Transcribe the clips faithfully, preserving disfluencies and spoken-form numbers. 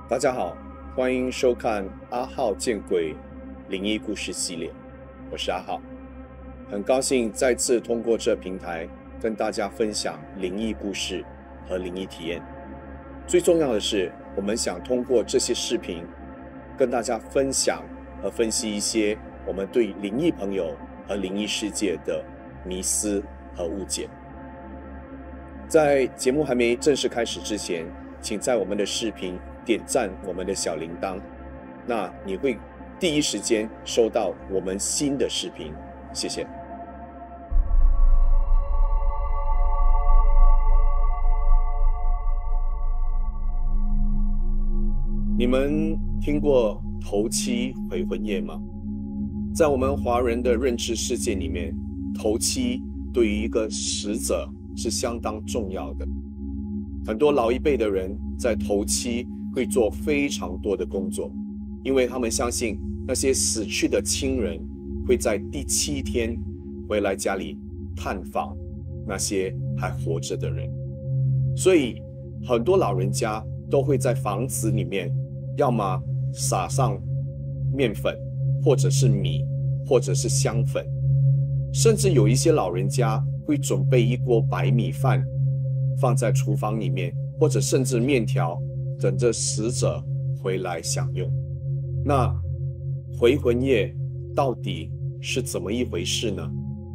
大家好，欢迎收看阿浩见鬼灵异故事系列，我是阿浩，很高兴再次通过这平台跟大家分享灵异故事和灵异体验。最重要的是，我们想通过这些视频跟大家分享和分析一些我们对灵异朋友和灵异世界的迷思和误解。在节目还没正式开始之前，请在我们的视频点赞我们的小铃铛，那你会第一时间收到我们新的视频，谢谢。你们听过头七回魂夜吗？在我们华人的认知世界里面，头七对于一个死者是相当重要的。很多老一辈的人在头七会做非常多的工作，因为他们相信那些死去的亲人会在第七天回来家里探访那些还活着的人。所以很多老人家都会在房子里面要么撒上面粉，或者是米，或者是香粉，甚至有一些老人家会准备一锅白米饭放在厨房里面，或者甚至面条，等着死者回来享用。那回魂夜到底是怎么一回事呢？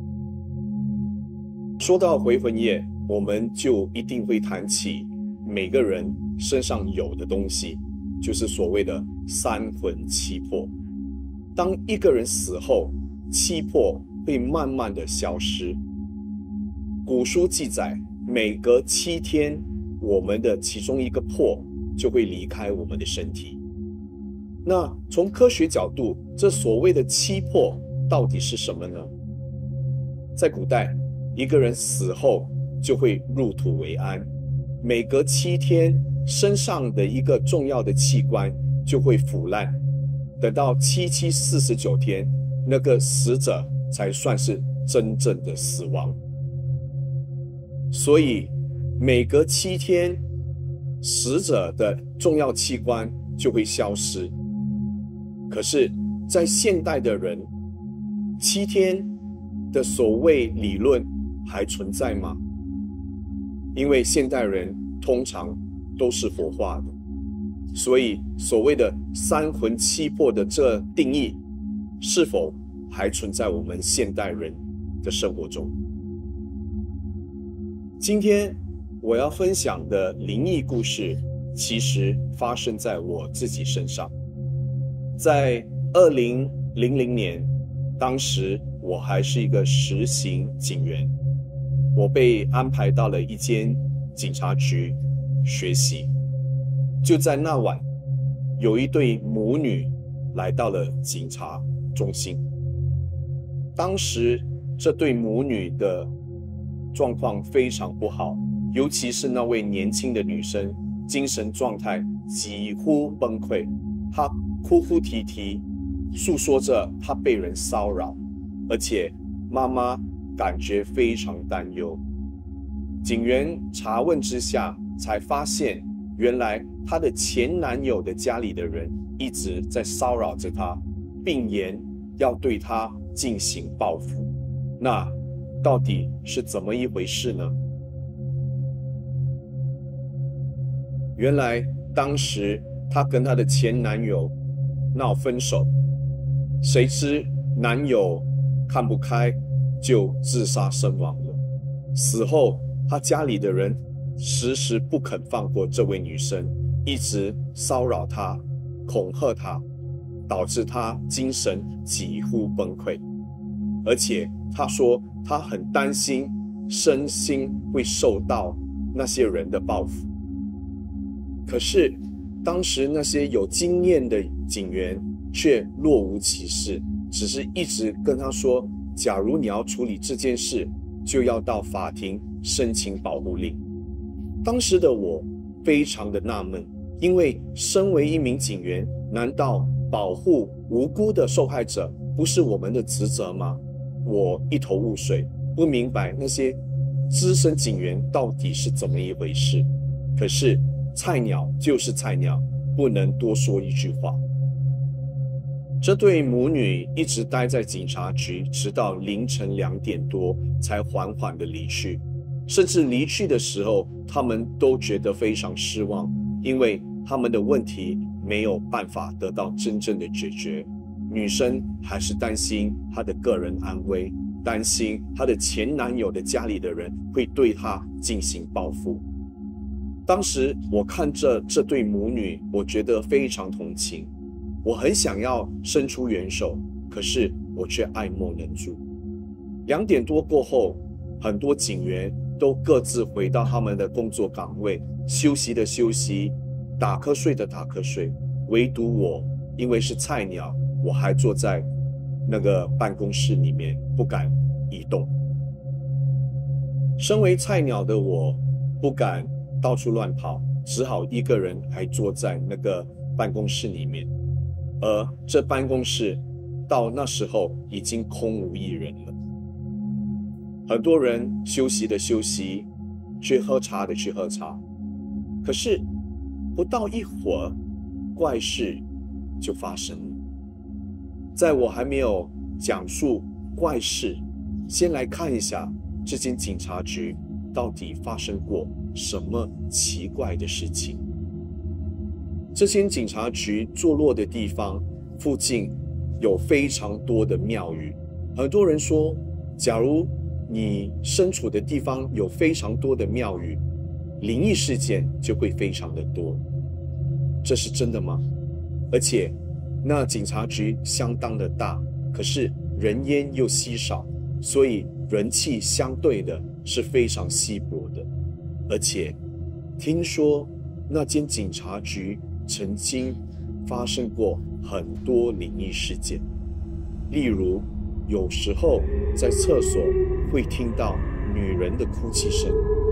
说到回魂夜，我们就一定会谈起每个人身上有的东西，就是所谓的三魂七魄。当一个人死后，七魄会慢慢的消失。古书记载，每隔七天，我们的其中一个魄就会离开我们的身体。那从科学角度，这所谓的七魄到底是什么呢？在古代，一个人死后就会入土为安，每隔七天，身上的一个重要的器官就会腐烂，等到七七四十九天，那个死者才算是真正的死亡。所以每隔七天，死者的重要器官就会消失。可是在现代的人，七天的所谓理论还存在吗？因为现代人通常都是火化的，所以所谓的三魂七魄的这定义是否还存在我们现代人的生活中？今天我要分享的灵异故事其实发生在我自己身上。在二零零零年，当时我还是一个实行警员，我被安排到了一间警察局学习。就在那晚，有一对母女来到了警察中心。当时这对母女的状况非常不好，尤其是那位年轻的女生，精神状态几乎崩溃，她哭哭啼啼，诉说着她被人骚扰，而且妈妈感觉非常担忧。警员查问之下，才发现原来她的前男友的家里的人一直在骚扰着她，并言要对她进行报复。那到底是怎么一回事呢？原来当时她跟她的前男友闹分手，谁知男友看不开就自杀身亡了。死后她家里的人迟迟不肯放过这位女生，一直骚扰她，恐吓她，导致她精神几乎崩溃。而且她说她很担心身心会受到那些人的报复。可是当时那些有经验的警员却若无其事，只是一直跟她说，假如你要处理这件事，就要到法庭申请保护令。当时的我非常的纳闷，因为身为一名警员，难道保护无辜的受害者不是我们的职责吗？我一头雾水，不明白那些资深警员到底是怎么一回事。可是菜鸟就是菜鸟， 不能多说一句话。这对母女一直待在警察局，直到凌晨两点多才缓缓地离去。甚至离去的时候，他们都觉得非常失望，因为他们的问题没有办法得到真正的解决。女生还是担心她的个人安危，担心她的前男友的家里的人会对她进行报复。当时我看着这对母女，我觉得非常同情，我很想要伸出援手，可是我却爱莫能助。两点多过后，很多警员都各自回到他们的工作岗位，休息的休息，打瞌睡的打瞌睡，唯独我，因为是菜鸟，我还坐在那个办公室里面，不敢移动。身为菜鸟的我，不敢到处乱跑，只好一个人还坐在那个办公室里面。而这办公室到那时候已经空无一人了，很多人休息的休息，去喝茶的去喝茶。可是不到一会儿，怪事就发生了。在我还没有讲述怪事，先来看一下这间警察局到底发生过什么奇怪的事情。这间警察局坐落的地方附近有非常多的庙宇，很多人说，假如你身处的地方有非常多的庙宇，灵异事件就会非常的多。这是真的吗？而且那警察局相当的大，可是人烟又稀少，所以人气相对的是非常稀薄的。而且听说那间警察局曾经发生过很多灵异事件，例如有时候在厕所会听到女人的哭泣声，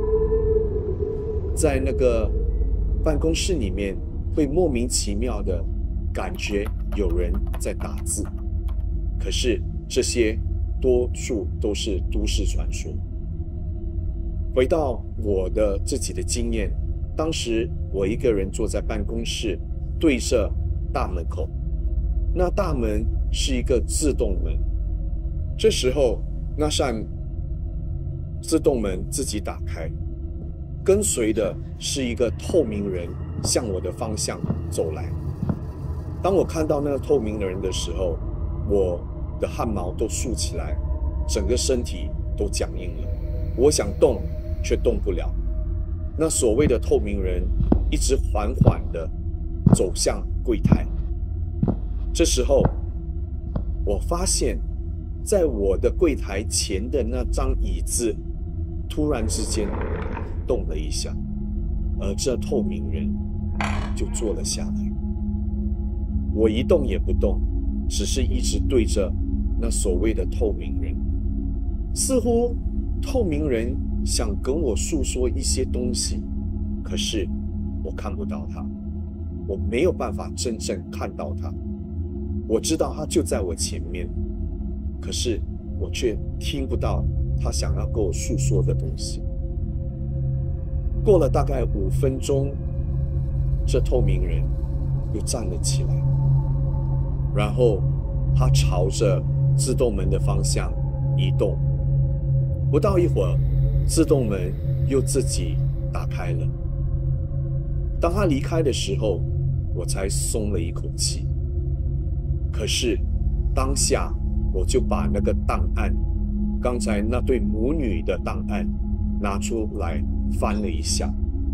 在那个办公室里面会莫名其妙的感觉有人在打字，可是这些多数都是都市传说。回到我的自己的经验，当时我一个人坐在办公室，对着大门口，那大门是一个自动门，这时候那扇自动门自己打开，跟随的是一个透明人向我的方向走来。当我看到那个透明人的时候，我的汗毛都竖起来，整个身体都僵硬了，我想动却动不了。那所谓的透明人一直缓缓地走向柜台。这时候我发现在我的柜台前的那张椅子突然之间动了一下，而这透明人就坐了下来。我一动也不动，只是一直对着那所谓的透明人，似乎透明人想跟我诉说一些东西，可是我看不到他，我没有办法真正看到他。我知道他就在我前面，可是我却听不到他想要跟我诉说的东西。过了大概五分钟，这透明人又站了起来，然后他朝着自动门的方向移动。不到一会儿，自动门又自己打开了。当他离开的时候，我才松了一口气。可是当下我就把那个档案，刚才那对母女的档案拿出来翻了一下。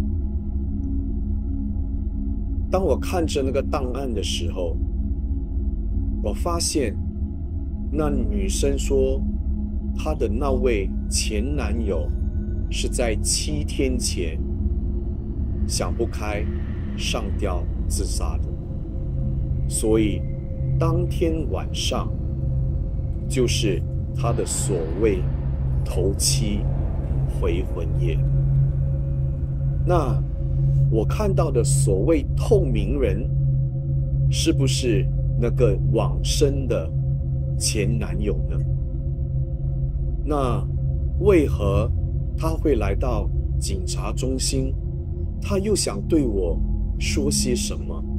当我看着那个档案的时候，我发现那女生说她的那位前男友是在七天前想不开上吊自杀的，所以当天晚上就是他的所谓头七回魂夜。那我看到的所谓透明人，是不是那个往生的前男友呢？那为何他会来到警察中心？他又想对我说些什么？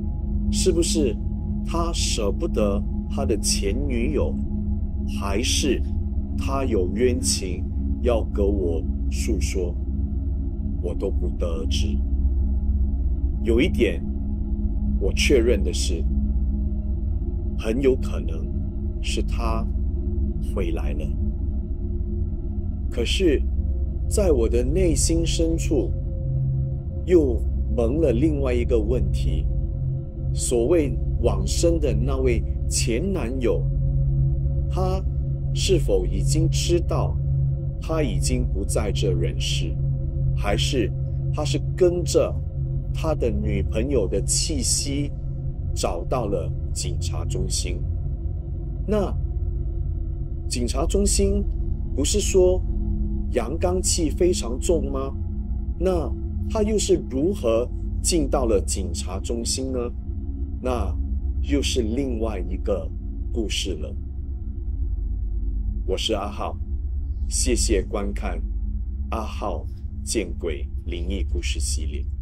是不是他舍不得他的前女友，还是他有冤情要跟我诉说，我都不得而知。有一点我确认的是，很有可能是他回来了。可是在我的内心深处又蒙了另外一个问题，所谓往生的那位前男友，他是否已经知道他已经不在这人世，还是他是跟着他的女朋友的气息找到了警察中心？那警察中心不是说阳刚气非常重吗？那他又是如何进到了警察中心呢？那又是另外一个故事了。我是阿浩，谢谢观看阿浩见鬼灵异故事系列。